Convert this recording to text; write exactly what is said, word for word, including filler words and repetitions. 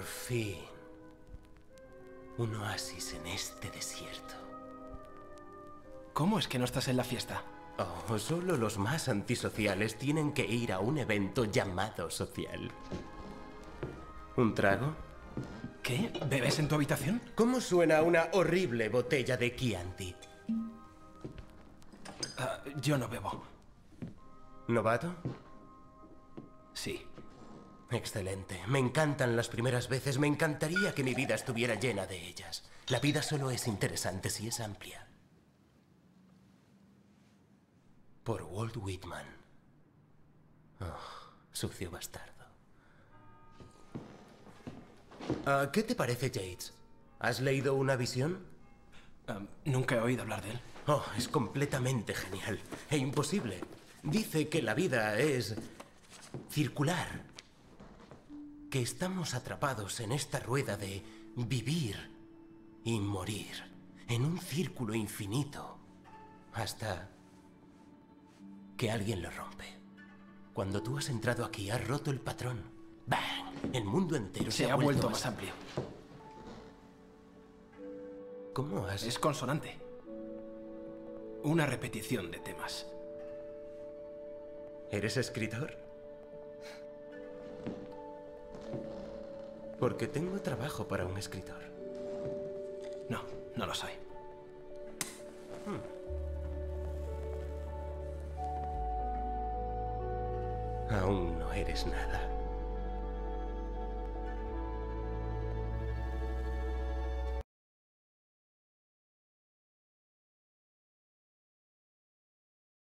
fin. Un oasis en este desierto. ¿Cómo es que no estás en la fiesta? Oh, solo los más antisociales tienen que ir a un evento llamado social. ¿Un trago? ¿Qué? ¿Bebes en tu habitación? ¿Cómo suena una horrible botella de Chianti? Uh, yo no bebo. ¿Novato? Sí. Excelente. Me encantan las primeras veces. Me encantaría que mi vida estuviera llena de ellas. La vida solo es interesante si es amplia. Por Walt Whitman. Oh, sucio bastardo. Uh, ¿Qué te parece, Yates? ¿Has leído Una visión? Um, nunca he oído hablar de él. Oh, es completamente genial e imposible. Dice que la vida es circular. Que estamos atrapados en esta rueda de vivir y morir. En un círculo infinito. Hasta que alguien lo rompe. Cuando tú has entrado aquí, has roto el patrón. ¡Bang! El mundo entero se, se ha vuelto, vuelto más amplio. ¿Cómo has...? Es consonante. Una repetición de temas. ¿Eres escritor? Porque tengo trabajo para un escritor. No, no lo soy. Hmm. Aún no eres nada.